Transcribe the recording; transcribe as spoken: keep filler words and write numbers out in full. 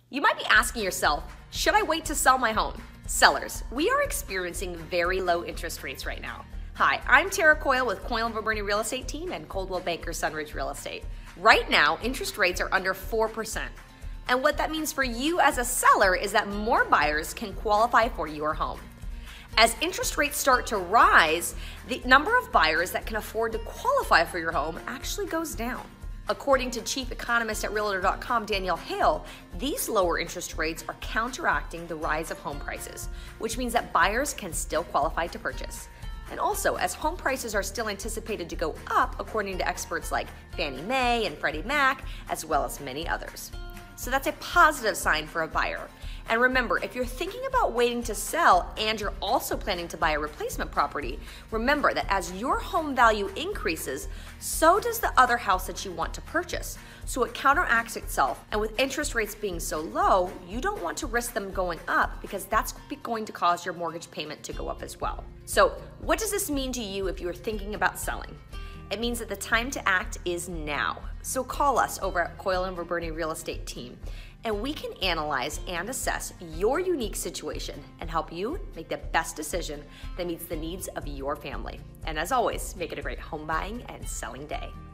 You might be asking yourself, should I wait to sell my home? Sellers, we are experiencing very low interest rates right now. Hi, I'm Tara Coyle with Coyle and Verberny Real Estate Team and Coldwell Banker Sunridge Real Estate. Right now, interest rates are under four percent. And what that means for you as a seller is that more buyers can qualify for your home. As interest rates start to rise, the number of buyers that can afford to qualify for your home actually goes down. According to chief economist at Realtor dot com, Danielle Hale, these lower interest rates are counteracting the rise of home prices, which means that buyers can still qualify to purchase. And also, as home prices are still anticipated to go up, according to experts like Fannie Mae and Freddie Mac, as well as many others. So that's a positive sign for a buyer. And remember, if you're thinking about waiting to sell and you're also planning to buy a replacement property, remember that as your home value increases, so does the other house that you want to purchase. So it counteracts itself. And with interest rates being so low, you don't want to risk them going up because that's going to cause your mortgage payment to go up as well. So what does this mean to you if you're thinking about selling? It means that the time to act is now. So call us over at Coyle and Verberny Real Estate Team, and we can analyze and assess your unique situation and help you make the best decision that meets the needs of your family. And as always, make it a great home buying and selling day.